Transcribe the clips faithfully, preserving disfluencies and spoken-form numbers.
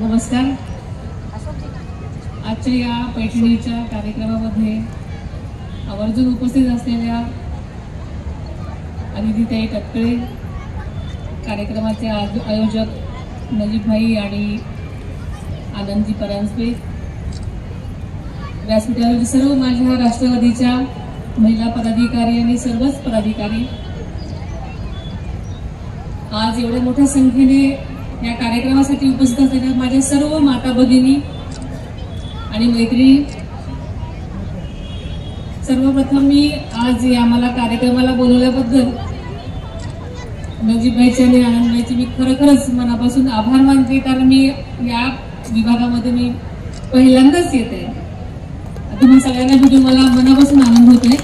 नमस्कार. आजच्या या पैठणीच्या कार्यक्रमामध्ये आवर्जून उपस्थित असलेल्या अदितीताई टक्कळे, कार्यक्रमाचे आयोजक नजीब भाई आणि आनंदजी परांजपे, व्यासपीठावरील सर्व माझ्या राष्ट्रवादीच्या महिला पदाधिकारी आणि सर्वच पदाधिकारी, आज एवढ्या मोठ्या संख्येने या कार्यक्रमासाठी उपस्थित असलेल्या माझ्या सर्व माता भगिनी आणि मैत्रिणी, सर्वप्रथम मी आज या मला कार्यक्रमाला बोलवल्याबद्दल नजीबभाईचे आणि आनंदभाईचे मी खरोखरच मनापासून आभार मानते. कारण मी या विभागामध्ये मी पहिल्यांदाच येते. तुम्ही सगळ्यांना भेटून मला मनापासून आनंद होतोय.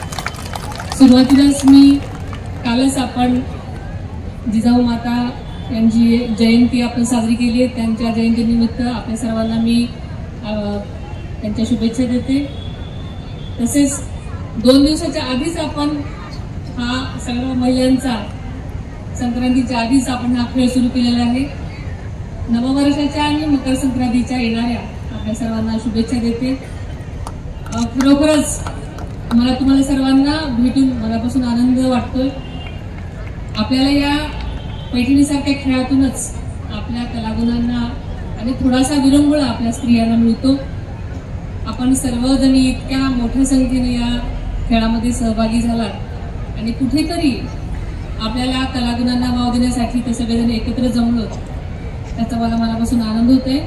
सुरुवातीलाच मी कालच आपण जिजाऊ माता यांची जयंती आपण साजरी केली आहे. त्यांच्या जयंतीनिमित्त आपल्या सर्वांना मी त्यांच्या शुभेच्छा देते. तसेच दोन दिवसाच्या आधीच आपण हा सर्व महिलांचा संक्रांतीच्या आधीच आपण हा खेळ सुरू केलेला आहे. नववर्षाच्या आणि मकर संक्रांतीच्या येणाऱ्या आपल्या सर्वांना शुभेच्छा देते. खरोखरच मला तुम्हाला सर्वांना भेटून मनापासून आनंद वाटतोय. आपल्याला या पैठणीसारख्या खेळातूनच आपल्या कलागुणांना आणि थोडासा विरंगुळा आपल्या स्त्रियांना मिळतो. आपण सर्वजणी इतक्या मोठ्या संख्येने या खेळामध्ये सहभागी झालात आणि कुठेतरी आपल्याला कलागुणांना वाव देण्यासाठी ते सगळेजण एकत्र जमलो, त्याचा मला मनापासून आनंद होतोय.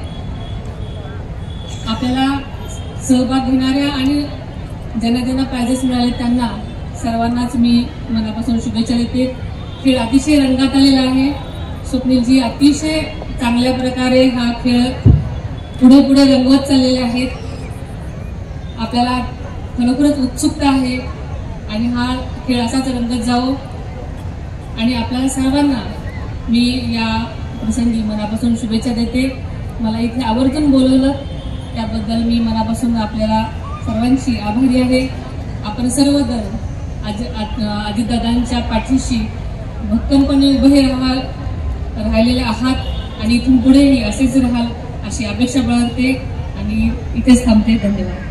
आपल्याला सहभाग घेणाऱ्या आणि ज्यांना ज्यांना प्राइजेस मिळाले त्यांना सर्वांनाच मी मनापासून शुभेच्छा देते. खेळ अतिशय रंगात आलेला आहे. स्वप्नीलजी अतिशय चांगल्या प्रकारे हा खेळ पुढे पुढे रंगवत चाललेले आहेत. आपल्याला खरोखरच उत्सुकता आहे आणि हा खेळ असाच रंगत जावो. आणि आपल्याला सर्वांना मी या प्रसंगी मनापासून शुभेच्छा देते. मला इथे आवर्जून बोलवलं त्याबद्दल मी मनापासून आपल्याला सर्वांची आभारी आहे. आपण सर्वजण आज अजितदादांच्या पाठीशी भक्कमपणे उभे राहाल राहिलेले आहात आणि इथून पुढेही असेच राहाल अशी अपेक्षा बाळगते आणि इथेच थांबते. धन्यवाद.